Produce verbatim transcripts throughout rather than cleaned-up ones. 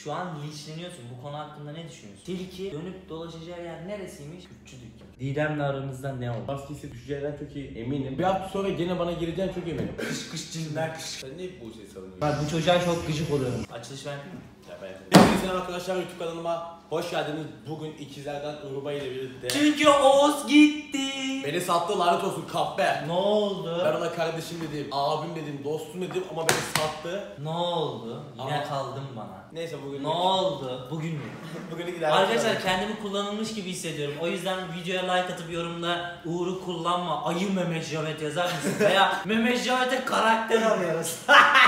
Şu an linçleniyorsun. Bu konu hakkında ne düşünüyorsun? Tilki dönüp dolaşacağı yer neresiymiş? Kürtçü dükkan. Didem'le aranızda ne oldu? Maskesi düşeceğinden çok iyi eminim. Bir hafta sonra gene bana gireceğini çok eminim. Kış kış cinler kış. Sen ne bu şeyi savunuyorsun? Ben bu çocuğa çok gıcık oluyorum. Açılış verdim mi? Ya ben Hepinize arkadaşlar, YouTube kanalıma hoş geldiniz. Bugün ikizlerden Urba ile birlikte. Çünkü Oğuz gitti. Beni sattı, lanet olsun kahpe. Ne oldu? Ben ona kardeşim dedim, abim dedim, dostum dedim ama beni sattı. Ne oldu? Yine Aa. kaldım bana. Neyse bugün Ne oldu? Bugün mü? Bugün gider. Arkadaşlar kendimi kullanılmış gibi hissediyorum. O yüzden videoya like atıp yorumda Uğur'u kullanma, ayı Mehmet Javet yazar mısın? Veya Mehmet Javet'e karakter arıyoruz.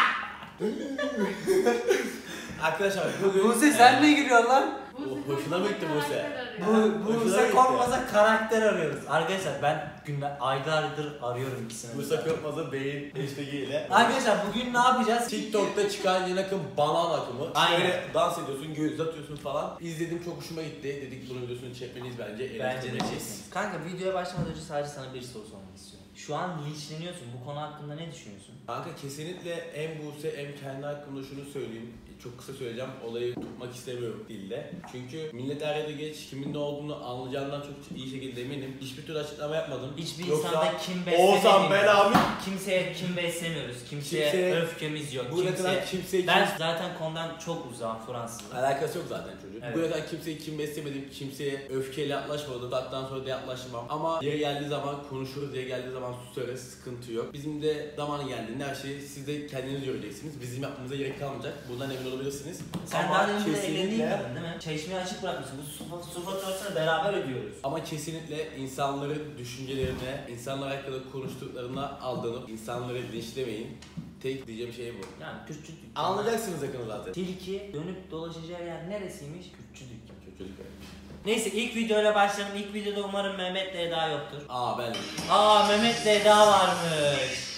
Arkadaşlar bugün... Buse sen ne gülüyorsun lan? O hoşuna mı gitti Buse? Bu Hoşuna Buse gitti. Korkmaz'a karakter arıyoruz. Arkadaşlar ben günler aylardır arıyorum ikisini. Buse Korkmaz'ın beyin hashtag'iyle. Arkadaşlar bugün ne yapacağız? TikTok'ta çıkan yeni akım banan akımı. Aynen. Böyle dans ediyorsun, göz atıyorsun falan. İzledim, çok hoşuma gitti. Dedik bunun videosunu çekmeliyiz bence. Bence de çekmeyiz. Kanka videoya başlamadan önce sadece sana bir soru sormak istiyorum. Şu an linçleniyorsun. Bu konu hakkında ne düşünüyorsun? Kanka kesinlikle hem Buse hem kendi hakkında şunu söyleyeyim. Çok kısa söyleyeceğim. Olayı tutmak istemiyorum dilde. Çünkü millet er ya da geç kimin ne olduğunu anlayacağından çok iyi şekilde eminim. Hiçbir türlü açıklama yapmadım. Hiçbir Yoksa insanda kim Oğuzhan beslemiyoruz. Belami. Kimseye kim beslemiyoruz. Kimseye, Kimseye- öfkemiz yok. Bu ne Kimseye... kadar kimseyi Ben kim... zaten konudan çok uzağım Fransız'da. Alakası yok zaten çocuk. Evet. Bu kadar kimseyi kim beslemedim, kimseye öfkeyle yaklaşmadım. Zaten sonra da yaklaşmam. Ama yeri geldiği zaman konuşuruz, yeri geldiği zaman susarız, sıkıntı yok. Bizim de zamanı geldiğinde her şeyi siz de kendiniz göreceksiniz. Bizim yapmamıza gerek kalmayacak. Bundan emin olabilirsiniz. Sen Ama daha demin de kesinlikle- evlendiğin kadın değil mi? Çeşmeyi açık bırakmışsın. Bu su, su faturasını beraber ödüyoruz. Ama kesinlikle insanların düşüncelerine, insanlar hakkında konuştuklarına aldanıp insanları linçlemeyin. Tek diyeceğim şey bu. Yani Kürtçü dükkanı. Anlayacaksınız yakını zaten. Tilki dönüp dolaşacağı yer neresiymiş? Kürtçü dükkanı. Çocuk öyle. Neyse ilk videoyla başlayalım. İlk videoda umarım Mehmet'le Eda yoktur. Aa ben. Aa Mehmet'le Eda varmış.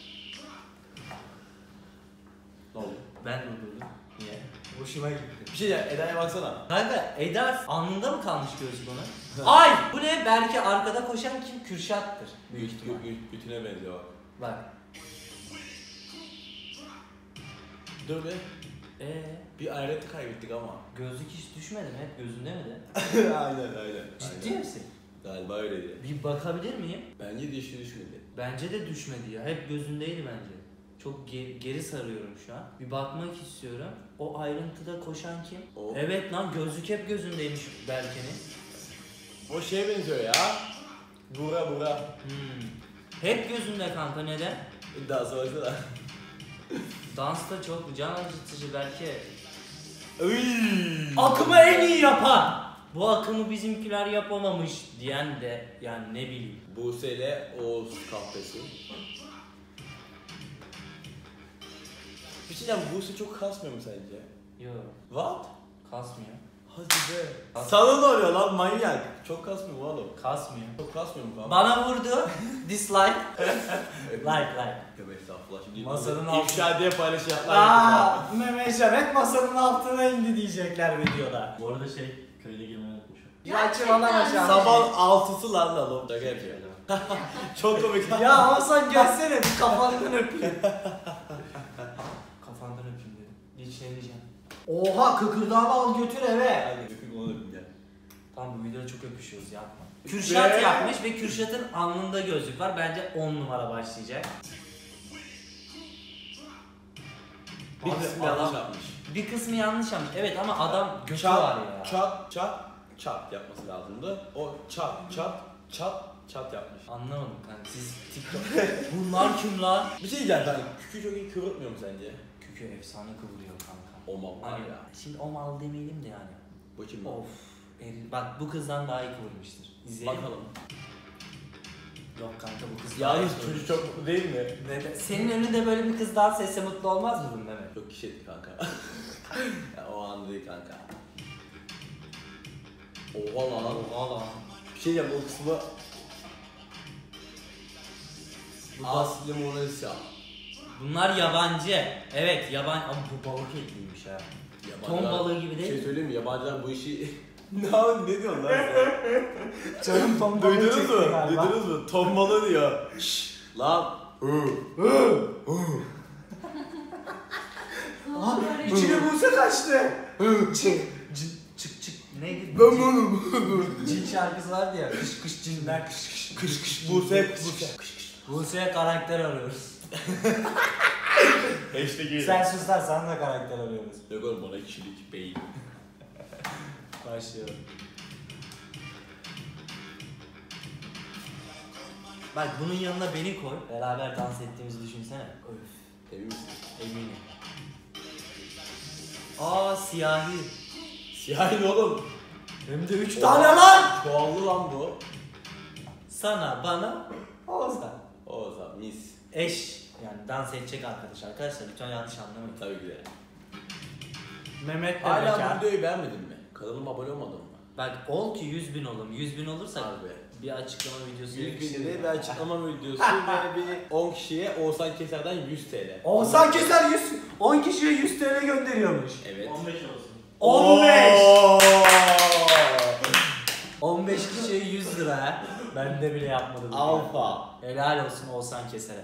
Ne oldu? Ben durdurdum. Niye? Hoşuma gitti. Bir şey ya, Eda'ya baksana. Kanka Eda alnında mı kalmış gözlük ona? Ay! Bu ne? Belki arkada koşan kim? Kürşat'tır. Büyük ihtimal. Bütüne benziyor bak. Bak. Dur be. Eee? Bir ayrıntı kaybettik ama. Gözlük hiç düşmedi mi? Hep gözünde mi de? aynen aynen. Ciddi aynen. misin? Galiba öyleydi. Bir bakabilir miyim? Bence dişi düşmedi. Bence de düşmedi ya. Hep gözündeydi bence. Çok ge- geri sarıyorum şu an. Bir bakmak istiyorum. O ayrıntıda koşan kim? O. Evet lan gözlük hep gözündeymiş Berke'nin. O şeye benziyor ya. Bura bura. Hmm. Hep gözünde kanka neden? Daha sonrası da. Dans da çok can acıtıcı Berke. Iiii. Akımı en iyi yapan. Bu akımı bizimkiler yapamamış diyen de yani ne bileyim. Buse ile Oğuz kahvesi. Bir şey diyeceğim, Buse çok kasmıyor mu sence? Yok What? kasmıyor. Hadi be. Kas- Sana ne oluyor lan manyak? Çok kasmıyor mu oğlum? Kasmıyor. Çok kasmıyor mu falan? Bana vurdu. Dislike. like like. Tövbe estağfurullah şimdi. Masanın bunu altı- İfşa diye paylaşacaklar. Aaa Mehmet Şevek masanın altına indi diyecekler videoda. Bu arada şey, kayda girmeyi unutmuşum. Saçmalama şu an. Sabah altısı lan lan oğlum. Şaka yapıyor. Çok komik. Ya Hasan gelsene bir kafandan öpeyim. Kafandan öpeyim dedim. Linçleneceğim. Oha kıkırdağını al götür eve. Aynen öpeyim onu öpeyim gel. Tamam bu videoda çok öpüşüyoruz yapma. Kürşat Be. yapmış ve Kürşat'ın alnında gözlük var. Bence on numara başlayacak. Bir Abi kısmı adam- yanlış yapmış. Bir kısmı yanlış yapmış. Evet ama adam götü Çat, var ya. çat, çat, çat yapması lazımdı. O çat, çat, çat, çat yapmış. Anlamadım kanka siz TikTok. Bunlar kim lan? Bir şey diyeceğim ben. Kükü çok iyi kıvırtmıyor mu sence? Kükü efsane kıvırıyor kanka. O mal var Hani ya. şimdi o mal demeyelim de yani. Bu kim lan? Of. eril- Bak bu kızdan daha iyi kıvırmıştır. İzleyelim. Bakalım. Yok kanka bu kız daha iyi Yalnız kıvırmış. çocuk çok mutlu değil mi? Neden? Senin önünde böyle bir kız daha sesse mutlu olmaz mıydın Mehmet? Çok kişi etti kanka. Ya, o an değil kanka. Oha lan. Oha lan. Bir şey diyeceğim o kısmı Bu da- Aslı Mona Lisa. Bunlar yabancı. Evet yabancı. Ama bu balık etliymiş ha. Ton balığı gibi Bir değil şey mi? söyleyeyim mi? Yabancılar bu işi... ne ne diyorsun lan sen? Canım ton balığı Duydunuz çekti mu? galiba. Duydunuz mu? Ton balığı diyor. Şşş lan. İçine Buse kaçtı. çık çık çık çık neydi? Ben bunu. Cin şarkısı vardı ya. Kış kış cinler kış kış. Kış kış Buse. Buse. Buse'ye karakter arıyoruz. Hashtag Sen sus lan, sana da karakter arıyoruz. Yok oğlum bana kişilik beyin. Başlıyorum. Bak bunun yanına beni koy. Beraber dans ettiğimizi düşünsene. Öf. Emin misin? Eminim. Aa siyahi. Siyahi ne oğlum? Hem de üç tane lan. Çoğaldı lan bu. Sana, bana, Oğuzhan. Oğuzhan mis. Eş. Yani dans edecek arkadaş arkadaşlar. Lütfen yanlış anlamayın. Tabii ki de. Mehmet de Hala bekar. bu videoyu beğenmedin mi? Kanalıma abone olmadın mı? Bak ol ki yüz bin olalım. yüz bin olursak Harbi. bir açıklama videosu yüz bin yakışır lira ya. bir açıklama videosu ve bir on kişiye Oğuzhan Keser'den yüz T L. Oğuzhan Keser yüz, on kişiye yüz T L gönderiyormuş. Evet. on beş olsun. on beş. Oo! on beş kişiye yüz lira ha. Ben de bile yapmadım. Alfa. Helal olsun Oğuzhan Keser'e.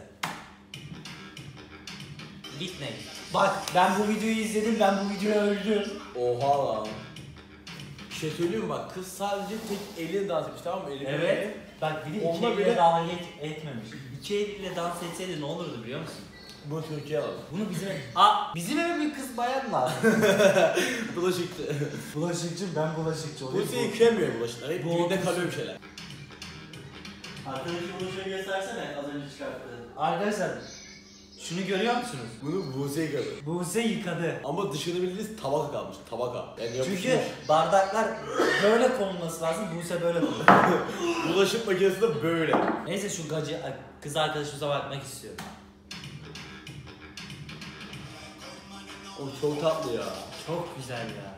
Bitme. Bak ben bu videoyu izledim, ben bu videoyu öldüm. Oha lan. Bir şey söyleyeyim mi bak, kız sadece tek eliyle dans etmiş, tamam mı? Eliyle Evet. Bak bir de iki Onunla eliyle bile- dalga geç etmemiş. İki eliyle dans etseydi ne olurdu biliyor musun? Bu Türkiye alalım. Bunu bizim ev... Aa bizim eve bir kız bayan lazım. Bulaşıktı. Bulaşıkçı, ben bulaşıkçı Bu seni yıkayamıyor bulaşıkları. Hep Bu dibinde olmuş. kalıyor bir şeyler. Arkadaşı buluşunu göstersene az önce çıkarttı. Arkadaşlar şunu görüyor musunuz? Bunu Buse yıkadı. Buse yıkadı. Ama dışında bildiğiniz tabaka kalmış, tabaka. Yani yapışmış. Çünkü bardaklar böyle konulması lazım, Buse böyle konuluyor. Bulaşık makinesi de böyle. Neyse şu gacı kız arkadaşımıza bakmak istiyorum. O çok tatlı ya. Çok güzel ya.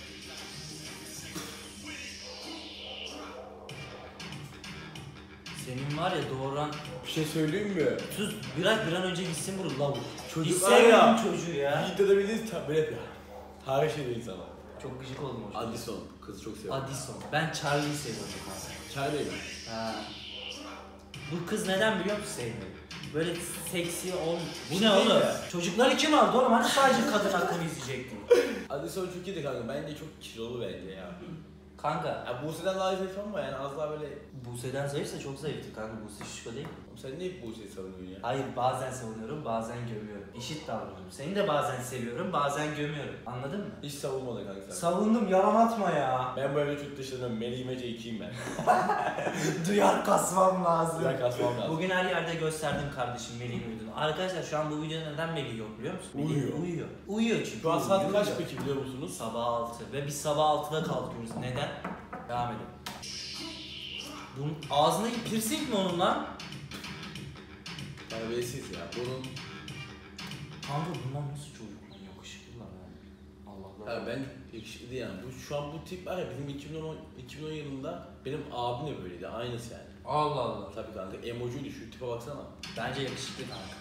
Senin var ya doğuran... Bir şey söyleyeyim mi? Sus bırak bir an önce gitsin bu lavuk. Çocuklar Hiç sevmiyorum ya. çocuğu ya. Videoda bildiğiniz ta- böyle yapıyor. Her şey değil sana. Çok gıcık oldum o çocuğa. Addison. Kızı çok seviyorum. Addison. Ben Charlie'yi seviyorum. Çaydayım. Ha. Bu kız neden biliyor musun sevmiyorum? Böyle seksi ol. Bu ne oğlum? Çocukları kim aldı oğlum? Hani sadece kadın hakkını izleyecektin. Addison çok iyiydi kanka. Bence çok kilolu bence ya. Kanka. Ya Buse'den daha zayıf ama yani az daha böyle... Buse'den zayıfsa çok zayıftı kanka. Buse şişko değil mi? Sen niye Buse'yi savunuyorsun ya? Hayır bazen savunuyorum bazen gömüyorum. Eşit davranıyorum. Seni de bazen seviyorum bazen gömüyorum. Anladın mı? Hiç savunmadın kanka sen. Savundum yalan atma ya. Ben bu evde çok dışlanıyorum. Melih İmece ikiyim ben. Duyar kasmam lazım. Güzel kasmam lazım. Bugün her yerde gösterdim kardeşim Melih'in uyuduğunu. Arkadaşlar şu an bu videoda neden Melih yok biliyor musun? Melih Uyuyor. Uyuyor. Uyuyor çünkü. Şu an saat uyuyor. kaç peki biliyor musunuz? Sabah altı ve biz sabah altıda kalkıyoruz. Neden? Devam edelim. Bunun ağzındaki piercing mi onun lan? Terbiyesiz ya. Bunun... Kanka bunlar nasıl çocuk lan? Yakışıklılar ha. Allah Allah. Ya ben yakışıklı değil yani. Bu, şu an bu tip var ya bizim iki bin on, iki bin on yılında benim abim de böyleydi. Aynısı yani. Allah Allah. Tabii kanka emojiydi, şu tipe baksana. Bence yakışıklı kanka.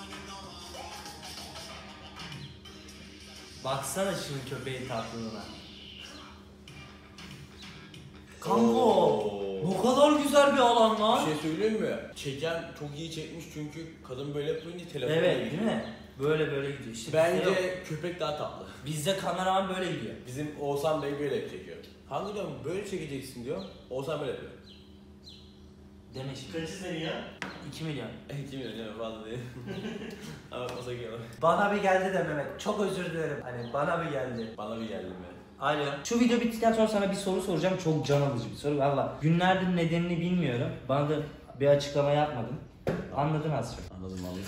Baksana şunun köpeğin tatlılığına. Kanka Oo. bu kadar güzel bir alan Bir lan. şey söyleyeyim mi? Çeken çok iyi çekmiş çünkü kadın böyle yapınca telefonu Evet değil mi? Böyle böyle gidiyor. İşte bizde yok. Bence köpek daha tatlı. Bizde kameraman böyle gidiyor. Bizim Oğuzhan Bey böyle çekiyor. Hangi diyorum böyle çekeceksin diyor. Oğuzhan böyle yapıyor. Deme şimdi. Kaçı senin ya? iki milyon. iki milyon canım fazla değil. Ama masa gel. Bana bir geldi de Mehmet. Çok özür dilerim. Hani bana bir geldi. Bana bir geldi mi? Alo. Şu video bittikten sonra sana bir soru soracağım. Çok can alıcı bir soru. Valla günlerdir nedenini bilmiyorum. Bana da bir açıklama yapmadın. Anladın az çok. Anladım anladım.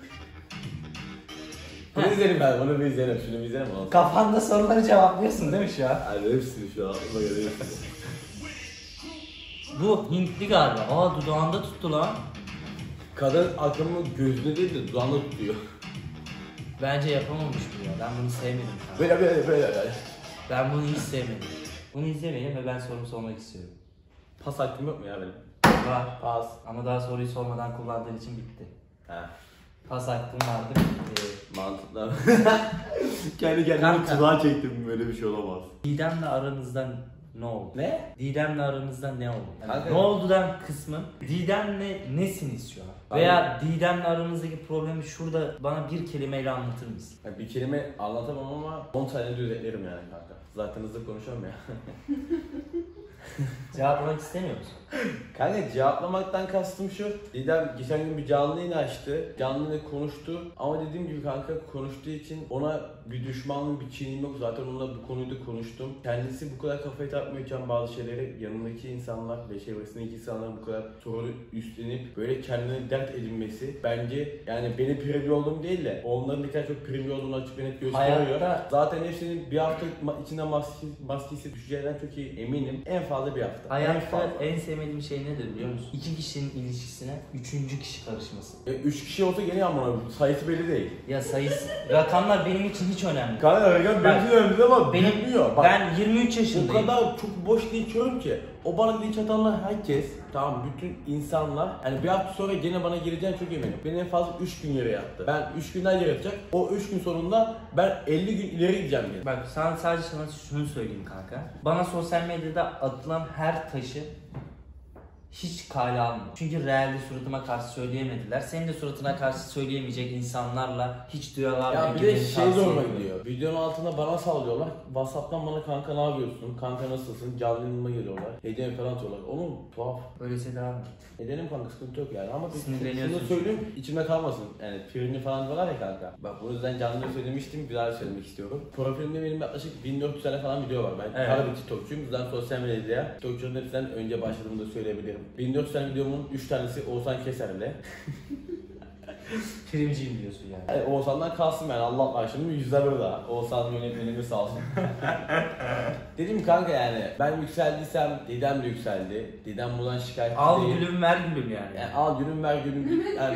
Bunu izlerim ben, bunu bir izlerim, şunu bir izlerim. Kafanda soruları cevaplıyorsun değil mi şu an? Hadi hepsini şu an aklıma göre hepsini. Bu Hintli galiba. Aa dudağında tuttu lan. Kadın aklımı gözüne değil de dudağına tutuyor. Bence yapamamış bu ya. Ben bunu sevmedim kanka. Böyle böyle böyle böyle. Ben bunu hiç sevmedim. Bunu izlemeyin ve ben sorumu sormak istiyorum. Pas hakkım yok mu ya benim? Var. Pas. Ama daha soruyu sormadan kullandığın için bitti. He. Pas hakkım vardı bitti. Mantıklı. Kendi kendime Kanka. tuzağa çektim, böyle bir şey olamaz. Didem'le aranızdan Ne oldu? Ne? Didem'le aranızda ne oldu? Yani Kanka- ne oldudan kısmın Didem'le nesiniz şu an? Veya Didem'le aranızdaki problemi şurada bana bir kelimeyle anlatır mısın? Ya bir kelime anlatamam ama on tane de özetlerim yani kanka. Zaten hızlı konuşuyorum ya. Cevaplamak istemiyor musun? Kanka cevaplamaktan kastım şu. Didem geçen gün bir canlı yayın açtı. Canlı yayında konuştu. Ama dediğim gibi kanka konuştuğu için ona bir düşmanlığım, bir kinim yok. Zaten onunla bu konuyu da konuştum. Kendisi bu kadar kafayı takmıyorken bazı şeyleri yanındaki insanlar ve çevresindeki insanların bu kadar sorunu üstlenip böyle kendine dert edinmesi bence yani benim primli olduğum değil de onların ne kadar çok primli olduğunu açık ve net gösteriyor. Hayatta- Zaten hepsinin bir hafta ma- içinden maske, maskesi düşeceğinden çok iyi eminim. En fazla bir hafta. En Hayatta fazla. en sevmediğim şey nedir biliyor musun? İki kişinin ilişkisine üçüncü kişi karışması. E, üç kişi olsa gene amına sayısı belli değil. Ya sayısı, rakamlar benim için hiç önemli değil. Kanka rakam benim için önemli ama Benim, bilmiyor. Bak, ben yirmi üç o yaşındayım. kadar çok boş geçiyorum ki. O bana linç atanlar herkes, tamam bütün insanlar, yani bir hafta sonra gene bana geleceğini çok eminim. Beni en fazla üç gün yere yattı. Ben üç günden yere yatacak. O üç gün sonunda ben elli gün ileri gideceğim gene. Bak sana sadece sana şunu söyleyeyim kanka. Bana sosyal medyada atılan her taşı hiç kale almıyor. Çünkü realde suratıma karşı söyleyemediler. Senin de suratına karşı söyleyemeyecek insanlarla hiç duyarlar. Ya bir de şey zoruma gidiyor. Videonun altında bana sallıyorlar. WhatsApp'tan bana kanka ne yapıyorsun? Kanka nasılsın? Canlı yanıma geliyorlar. Hediye falan atıyorlar. Oğlum tuhaf. Öyleyse devam et. Edelim kanka sıkıntı yok yani ama bir Sinirleniyorsun. şunu söyleyeyim içimde kalmasın. Yani filmini falan var ya kanka. Bak bu yüzden canlı söylemiştim bir daha söylemek istiyorum. Profilimde benim yaklaşık bin dört yüz tane falan video var. Ben Evet. harbi TikTokçuyum. Bizden sosyal medyaya TikTokçuların hepsinden önce başladığımı da söyleyebilirim. bin dört yüz tane videomun üç tanesi Oğuzhan Keser'le. Primciyim diyorsun yani. Yani Oğuzhan'dan kalsın yani Allah var şimdi yüzler burada. Oğuzhan yönetmenimiz sağ olsun. Dedim kanka yani ben yükseldiysem Didem de yükseldi. Didem bundan şikayetçi Al değil. gülüm ver gülüm yani. Yani al gülüm ver gülüm. Yani.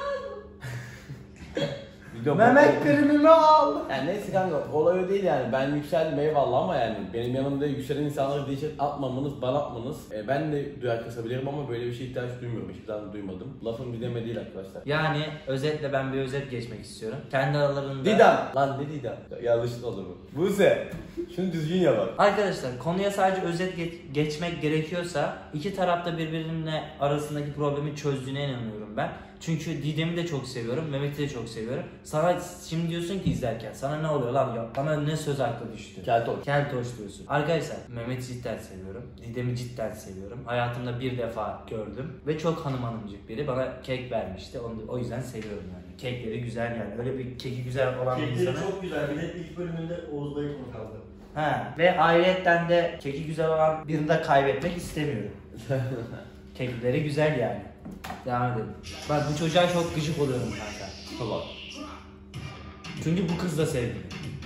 Video Mehmet primimi al. Yani neyse kanka olay o değil yani ben yükseldim eyvallah ama yani benim yanımda yükselen insanları değişik atmamanız, bana atmanız e, ben de duyar kasabilirim ama böyle bir şey ihtiyaç duymuyorum, hiçbir zaman duymadım. Lafın bir deme değil arkadaşlar. Yani özetle ben bir özet geçmek istiyorum. Kendi aralarında... Didem! Lan ne Didem? Yanlış oldu bu. Buse! Şunu düzgün yapalım. Arkadaşlar konuya sadece özet geç- geçmek gerekiyorsa iki tarafta birbirine arasındaki problemi çözdüğüne inanıyorum ben. Çünkü Didem'i de çok seviyorum, Mehmet'i de çok seviyorum. Sana şimdi diyorsun ki izlerken sana ne oluyor lan ya? Bana ne söz hakkı düştü? Keltoş. Keltoş diyorsun. Arkadaşlar Mehmet'i cidden seviyorum. Didem'i cidden seviyorum. Hayatımda bir defa gördüm ve çok hanım hanımcık biri. Bana kek vermişti. Onu o yüzden seviyorum yani. Kekleri güzel yani. Öyle bir keki güzel olan bir Kekleri insana. çok güzel. Bir de ilk bölümünde Oğuz Bey konu kaldı. Ha ve ayrıyetten de keki güzel olan birini de kaybetmek istemiyorum. Kekleri güzel yani. Devam edelim. Bak bu çocuğa çok gıcık oluyorum kanka. Tamam. Çünkü bu kız da sevgili.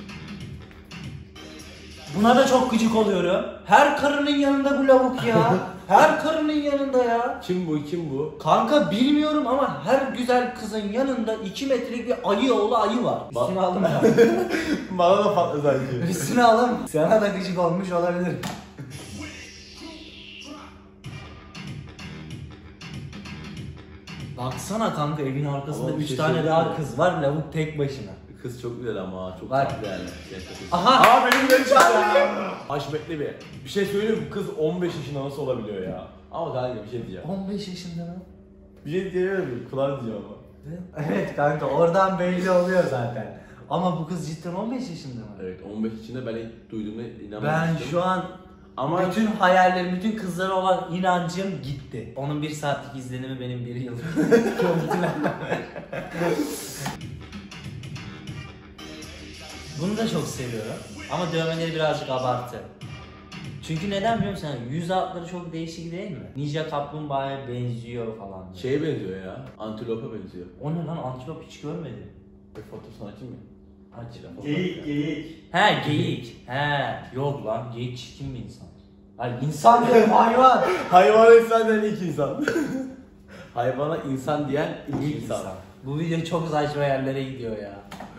Buna da çok gıcık oluyorum. Her karının yanında bu lavuk ya. Her karının yanında ya. Kim bu kim bu? Kanka bilmiyorum ama her güzel kızın yanında iki metrelik bir ayı oğlu ayı var. Bak- Üstüne aldım ya. Bana da patladı sanki. Üstüne alım. Sana da gıcık olmuş olabilir. Baksana kanka evin arkasında Ama bir üç şey tane söyleyeyim daha mi? kız var lavuk tek başına. Kız çok güzel ama çok Bak. tatlı yani. Aha! Aa benim de ya. Haşmetli bir. Bir şey söyleyeyim mi? Kız on beş yaşında nasıl olabiliyor ya? Ama kanka bir şey diyeceğim. on beş yaşında mı? Bir şey diyemiyorum. Kulağın diyeceğim ama. Evet kanka oradan belli oluyor zaten. Ama bu kız cidden on beş yaşında mı? Evet on beş içinde ben ilk duyduğumda inanmamıştım. Ben şu an Ama bütün hayallerim, bütün kızlara olan inancım gitti. Onun bir saatlik izlenimi benim bir yıllık görüntülerden. Bunu da çok seviyorum. Ama dövmeleri birazcık abartı. Çünkü neden biliyor musun? Yani yüz hatları çok değişik değil mi? Ninja kaplumbağaya benziyor falan. Böyle. şeye benziyor ya. Antilopa benziyor. O ne lan? Antilop hiç görmedim. Bir fotoğrafını açayım mı? Aç. Geyik geyik. He geyik. He yok lan geyik çirkin bir insan. Hayır insan diyorum hayvan. Hayvana insan diyen ilk insan. Hayvana insan diyen ilk, İlk insan. insan. Bu video çok saçma yerlere gidiyor ya.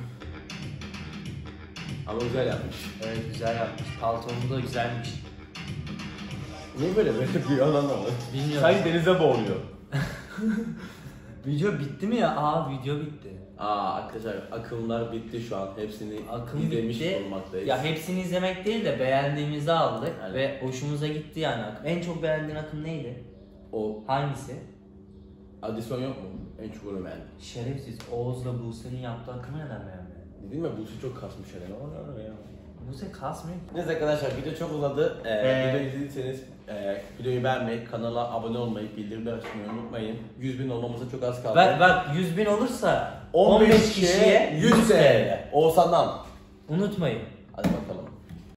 Ama güzel yapmış. Evet güzel yapmış. Paltomu da güzelmiş. Niye böyle böyle bir anlamda mı? Bilmiyorum. Sanki denize boğuluyor. Video bitti mi ya? Aa video bitti. Aa arkadaşlar akımlar bitti şu an. Hepsini Akım izlemiş bitti. bulunmaktayız. Ya hepsini izlemek değil de beğendiğimizi aldık Aynen. ve hoşumuza gitti yani akım. En çok beğendiğin akım neydi? O Hangisi? adisyon yok mu? En çok onu beğendim. Şerefsiz Oğuz'la Buse'nin yaptığı akımı neden beğenmedin? Dedim ya Buse çok kasmış herhalde. O ne ya? Buse kasmıyor ki. Neyse arkadaşlar video çok uzadı. Ee, Ee, Videoyu izlediyseniz e, videoyu beğenmeyi, kanala abone olmayı, bildirimleri açmayı unutmayın. yüz bin olmamıza çok az kaldı. Bak, bak yüz bin olursa on beş kişiye yüz T L. Oğuzhan'dan. unutmayın. Hadi bakalım.